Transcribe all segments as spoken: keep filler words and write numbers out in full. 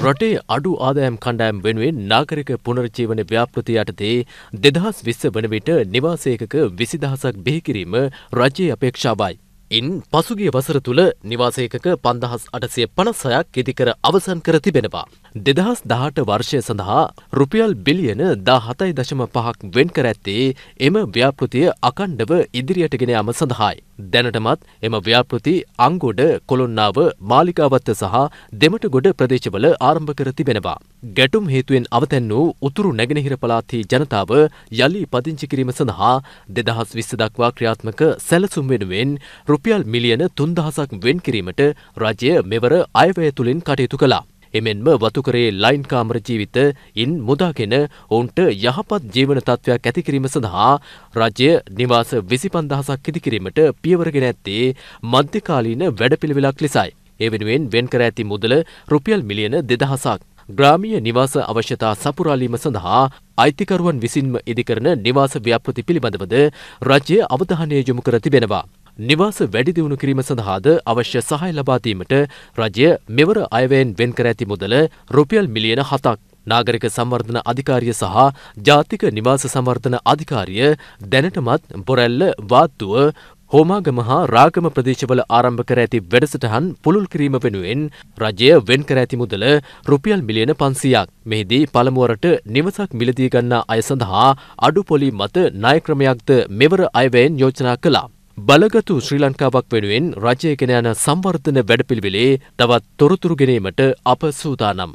රටේ අඩු ආදායම් කණ්ඩායම් වෙනුවෙන් නාගරික පුනරුජ්ජීවන ව්‍යාපෘතිය යටතේ දෙදහස් විස්ස වන විට නිවාස ඒකක විසි දහසක් බිහි කිරීම රජයේ අපේක්ෂාවයි. ඉන් පසුගිය වසර තුල නිවාස ඒකක පන්දහස් අටසිය පනස් හයක් ඉදිකර අවසන් කර තිබෙනවා. දෙදහස් දහඅට වර්ෂය සඳහා රුපියල් බිලියන දාහතයි දශම පහක් වෙන් කර ඇත්තේ එම ව්‍යාපෘතිය අඛණ්ඩව ඉදිරියට ගෙන යාම සඳහායි. දැනටමත් එම ව්‍යාපෘති අංගොඩ, කොළොන්නාව, මාලිගාවත්ත සහ දෙමටගොඩ ප්‍රදේශවල ආරම්භ කර තිබෙනවා. ගැටුම් හේතුවෙන් අවතැන් වූ උතුරු නැගෙනහිර පළාතෙහි ජනතාව යලි පදිංචි කිරීම සඳහා දෙදහස් විස්ස දක්වා ක්‍රියාත්මක සැලසුම් වෙනුවෙන් රුපියල් මිලියන තුන්දහසක් වෙන් කිරීමට රජය මෙවර අයවැය තුලින් කටයුතු කළා. එමෙන්ම වතුකරයේ ලයින් කාමර ජීවිත ඉන් මුදාගෙන ඔවුන්ට යහපත් ජීවන තත්ත්වයක් ඇති කිරීම සඳහා රජය නිවාස විසි පන්දහසක් ඉදි කිරීමට පියවරගෙන ඇත්තේ මධ්‍යකාලීන වැඩපිළිවෙලක් ලෙසයි. ඒ වෙනුවෙන් වෙන් කර ඇති මුදල රුපියල් මිලියන දෙදහසක්. ග්‍රාමීය නිවාස අවශ්‍යතා සපුරාලීම සඳහා අයිතිකරුවන් විසින්ම ඉදිකරන නිවාස ව්‍යාපෘති පිළිබඳවද රජය අවධානය යොමු කර තිබෙනවා. නිවාස වැඩි දියුණු කිරීම සඳහාද අවශ්‍ය සහාය ලබා දීමට රජය මෙවර අයවැයෙන් වෙන් කර ඇති මුදල රුපියල් මිලියන හතක්. නාගරික සංවර්ධන අධිකාරිය සහ ජාතික නිවාස සංවර්ධන අධිකාරිය දැනටමත් බොරැල්ල, වාත්තුව, හෝමාගම හා රාගම ප්‍රදේශවල ආරම්භ කර ඇති වැඩසටහන් පුළුල් කිරීම වෙනුවෙන් රජය වෙන් කර ඇති මුදල රුපියල් මිලියන පන්සියයක්. මෙහිදී පළමුවරට නිවසක් මිලදී ගන්නා අය සඳහා අඩු පොලි මත ණය ක්‍රමයක්ද මෙවර අයවැයෙන් යෝජනා කළා. බලගතු ශ්‍රී ලංකාවක් වෙනුවෙන් රජය ගෙන යන සංවර්ධන වැඩපිළිවෙලේ තවත් තොරතුරු ගෙනීමට අප සූදානම්.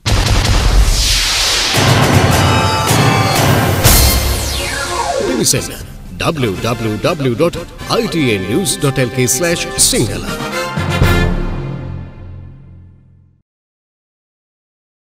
w w w dot i t n news dot l k slash sinhala